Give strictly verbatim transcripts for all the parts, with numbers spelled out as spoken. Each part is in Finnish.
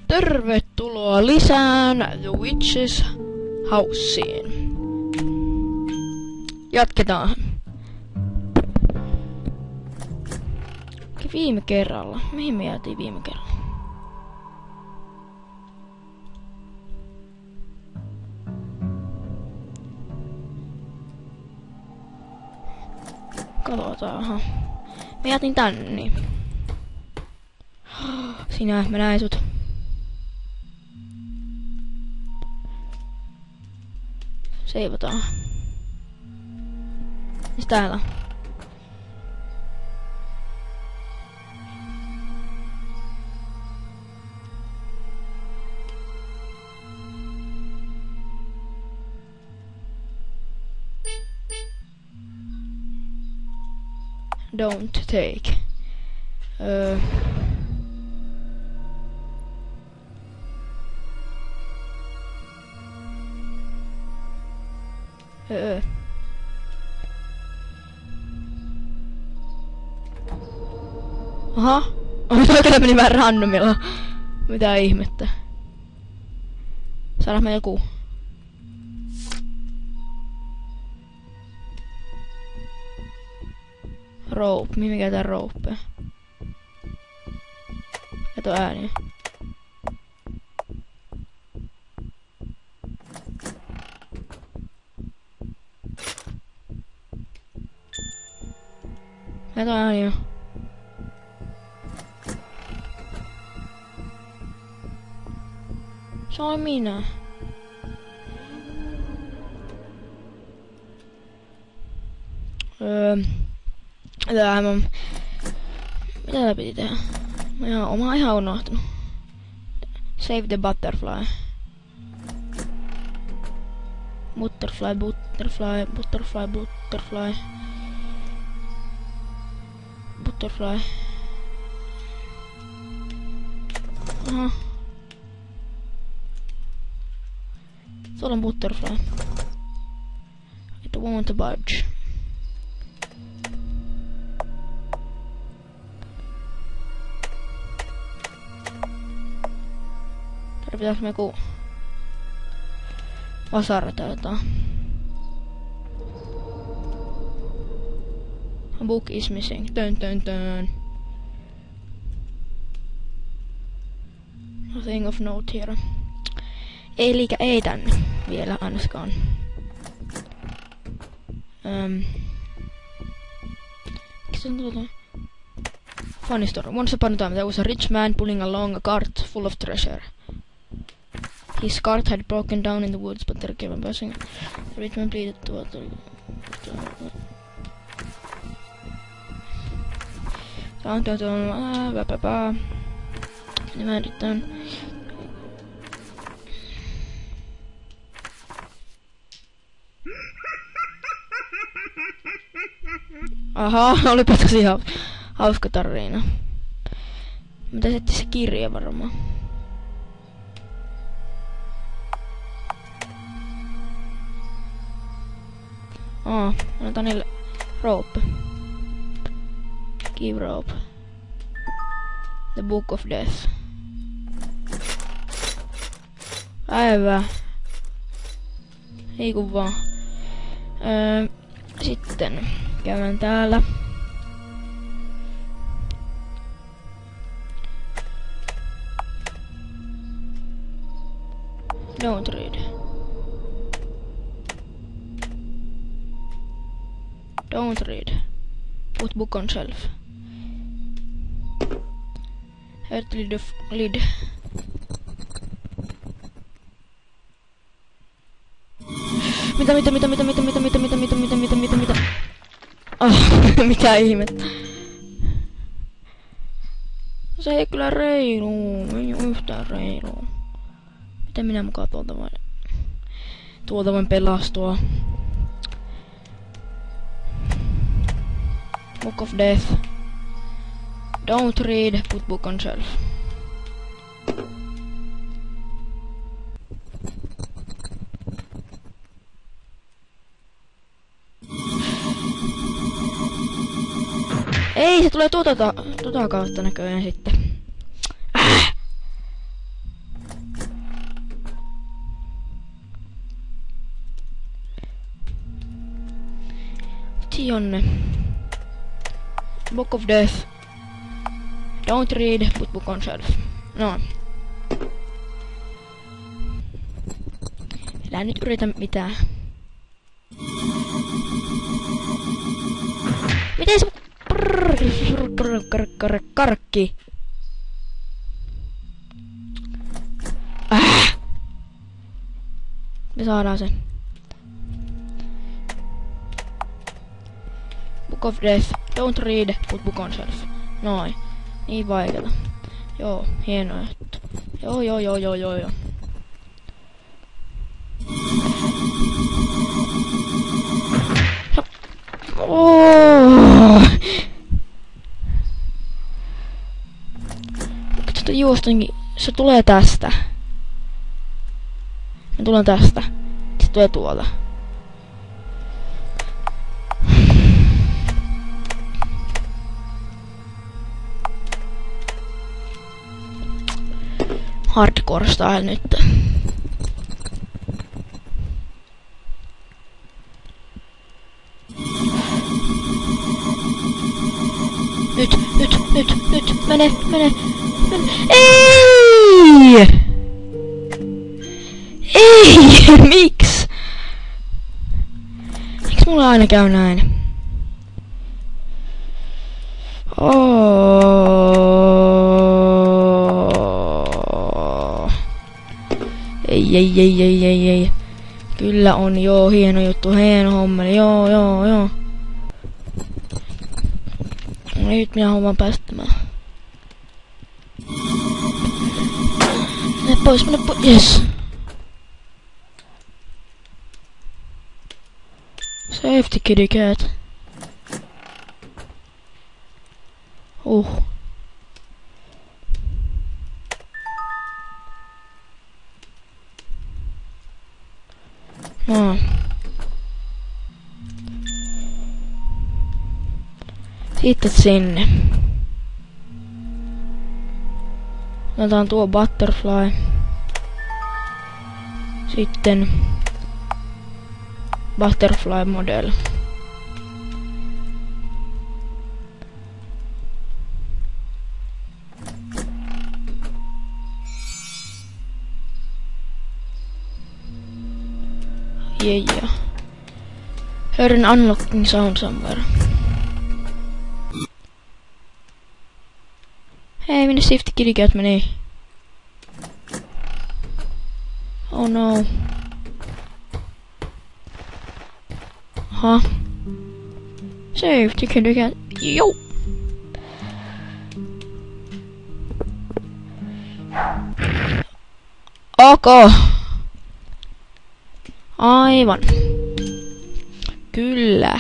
Tervetuloa lisään The Witch's Houseen. Jatketaan. Viime kerralla. Mihin me jäätiin viime kerralla? Katsotaan, aha. Me jäätiin tänne, niin. Sinä, mä näin sut. Seivataan. Mis täällä? Don't take. Öö. Öö. Aha. Toi kyllä meni vähän randomilla. Mitä ihmettä. Saadaan me joku. Rope. Mihin me käytetään ropea? Kato ääniä. Kato ääniä. Se on minä. Öö. Tää mä... Mitä tää piti tehdä? Mä ihan, mä oon ihan unohtunut. Save the butterfly. Butterfly, butterfly, butterfly, butterfly. Butterfly. Aha. Tuolla on butterfly. It won't budge. Pitäis me joku vasara tai jotain. A book is missing. Tön tön tön. Nothing of note here. Elikkä ei tänne vielä ainakaan. Um. Funny story. Once upon a time there was a rich man pulling along a cart full of treasure. His cart had broken down in the woods, but there came a passing. The rich man pleaded to water. Mä yritän. Aha, olipa tosi hauska tarina. Mitä se se kirja varmaan? Oh, annetaan niille rope. Give rope. The Book of Death. Päivä. Ei kun vaan. Öö, sitten käydään täällä. Don't read. Don't read. Put book on shelf. Hurt lid of lid. Mitä mitä mitä mitä mitä mitä mitä mitä mitä mitä mitä mitä mitä oh, mitä ihmettä. Se ei kyllä reilu. Ei oo yhtään reilu. Miten minä mukaan tuolta voin tuolta voin pelastua? Book of Death. Don't read, put book on shelf. Ei, se tulee tuota, tuota kautta näköjään sitten. Äh! Tionne. Book of Death. Don't read, put book on shelf. No. Älä nyt yritä mitään. Miten se... Karkki. Äh. Me saadaan se. Book of Death. Don't read, put book on shelf. Noin. Niin vaikeeta. Joo, hieno juttu. Joo, joo, joo, joo, joo, joo. Oh. Tästä juostankin. Se tulee tästä. Mä tulen tästä. Se tulee tuolta. Hardcore style nyt. Nyt, nyt, nyt, nyt, mene, mene, mene. Ei! Ei! Miks? Miks mulla aina käy näin? Oh. Ei, ei, ei, ei, ei, ei. Kyllä on, joo, hieno juttu, hieno hommeli, joo, joo, joo. Nyt minä homman päästämään. Mene pois, mene pois, yes. Safety kitty cat. Uh. No. Sitten sinne. Otetaan tuo butterfly. Sitten butterfly model. Yeah, yeah. Heard an unlocking sound somewhere. Hei, minne safety kitty cat meni? Oh no. Huh? Safety kitty cat. Yo! Okay. Aivan. Kyllä.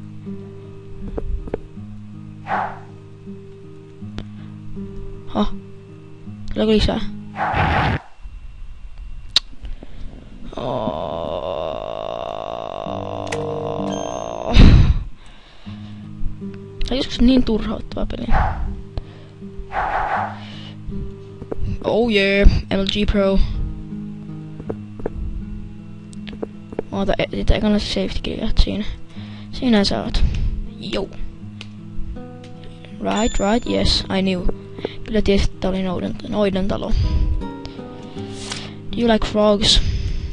Hah. Tuleeko lisää? Oh. Tämä on joskus niin turhauttava peli. Oh yeah, L G Pro. Oota, sitä ei kannata safety killat siinä. Siinä sä oot. Joo. Right, right, yes, I knew. Kyllä tiesit, että oli noiden, noiden talo. Do you like frogs?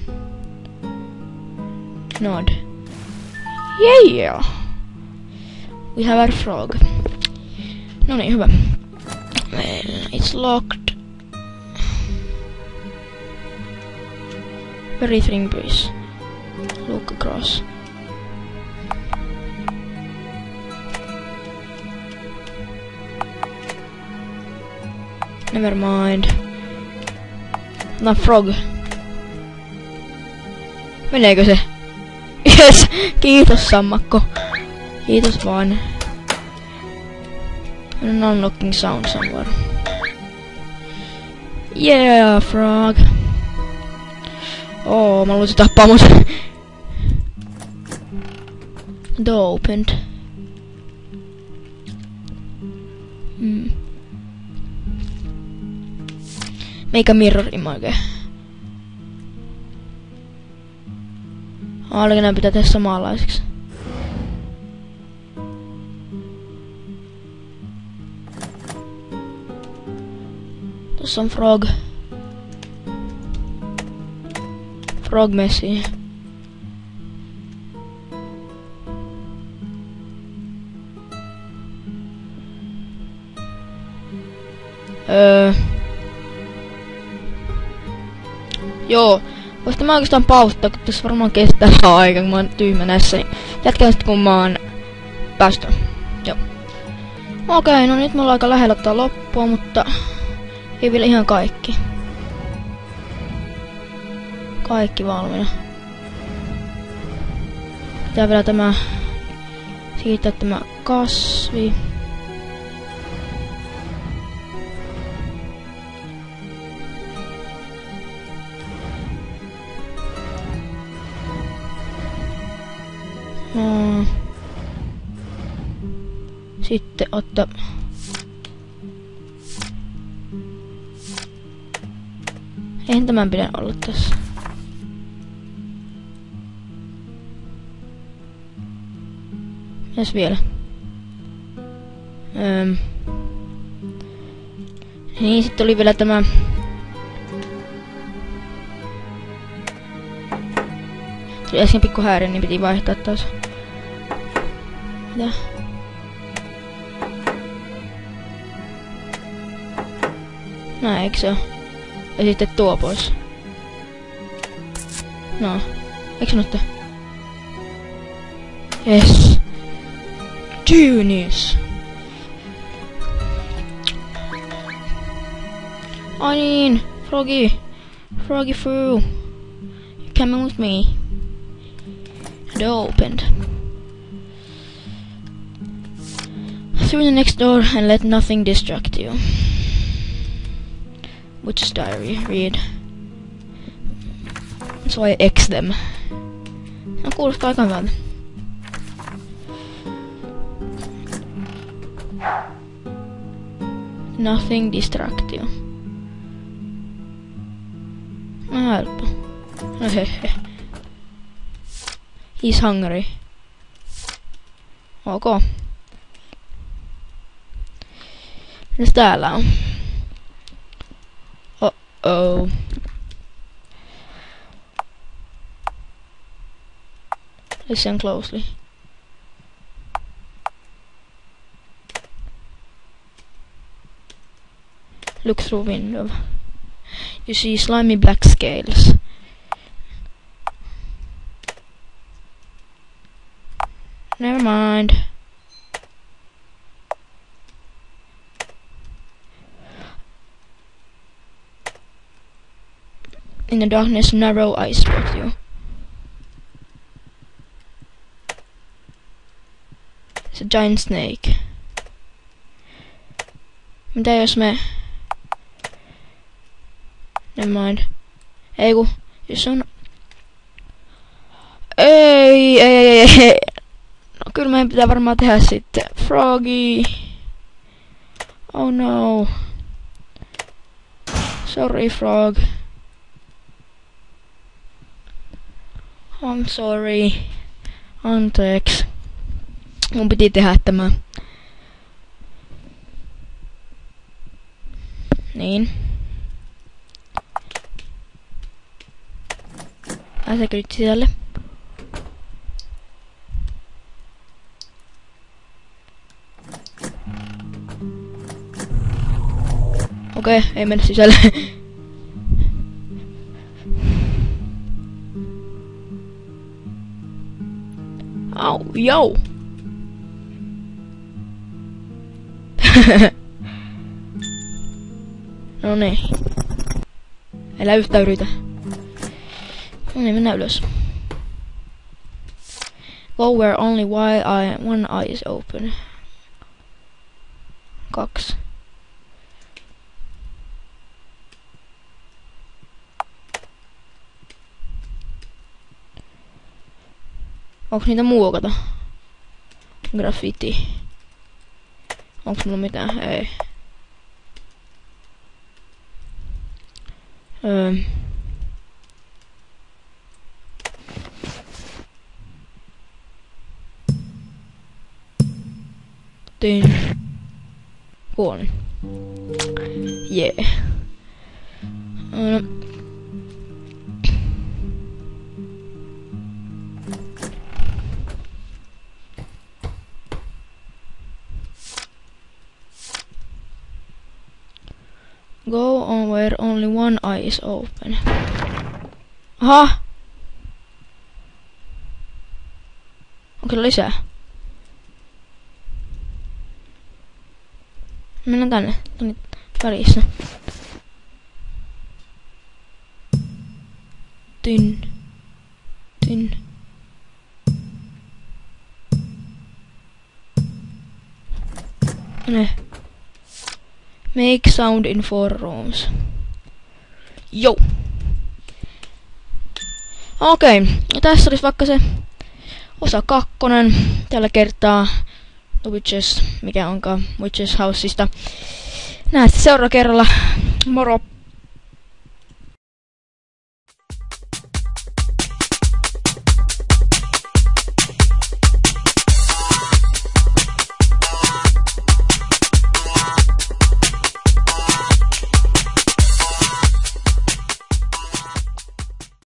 Nod. Yeah! We have a frog. No niin, hyvä. It's locked. Very thin breeze. Look across. Never mind. No frog. Meneekö se? Yes! Kiitos sammakko. Kiitos vaan. An unlocking sound somewhere. Yeah, frog. Oh, mä luulen se tappaa mut. Door opened. Hmm. Make a mirror image. Oliko nää pitää tehdä samanlaiseksi? Tossa on frog. Frog Messi. Öö. Joo. Voisi mä oikeastaan paustaa, kun tässä varmaan kestää aika, kun mä oon tyhmä näissä. Niin jatkan sit, kun mä oon päästy. Joo. Okei, no nyt me ollaan aika lähellä ottaa loppua, mutta ei vielä ihan kaikki. Kaikki valmiina. Pitää vielä tämä siitä tämä kasvi. No. Sitten ottaa eihän tämän pidä olla tässä. Mitäs vielä? Öm. Niin, sitten oli vielä tämä tuli äsken pikku häiri, niin piti vaihtaa taas. Mitä? Näin, eikö se oo? Ja sitten tuo pois. No, eikö sanotte? Yes. Genius. Ai niin, Froggy. Froggy Foo. You coming with me? Door opened. Through the next door and let nothing distract you. Witch's diary, read. So I X them. No kuulostaa aika hyvältä. Nothing distract you. No helppo. No hehe. He's hungry. Ok. Mitäs täällä on? Oh. Listen closely. Look through window. You see slimy black scales. Never mind. In the darkness, narrow eyes spot you. It's a giant snake. Mitä jos me... Never mind. Ei ku... Jos on... Ei, ei, ei, ei. No kyllä meidän pitää varmaan tehdä sitten. Froggy. Oh no. Sorry, Frog. I'm sorry. Anteeksi. Mun piti tehdä tämä. Niin. Pääseekö nyt sisälle? Okei, okay, ei mennä sisälle. Au, jau! No niin. Älä yhtään yritä. No niin, mennään ylös. Go where only while I, one eye is open. Kaksi. Onks niitä muokata? Graffiti. Onks mulla mitään? Ei. Öö. Tein. Huono. Jee. Yeah. No. Go on where only one eye is open. Aha! Onko lisää? Mennään tänne, tänne välissä. Tyn. Tyn. Ne. Make sound in four rooms. Joo. Okei, okay. Tässä olisi vaikka se osa kakkonen. Tällä kertaa The Witches, mikä onkaan Witches Houseista. Nähdään sitten seuraavalla kerralla. Moro!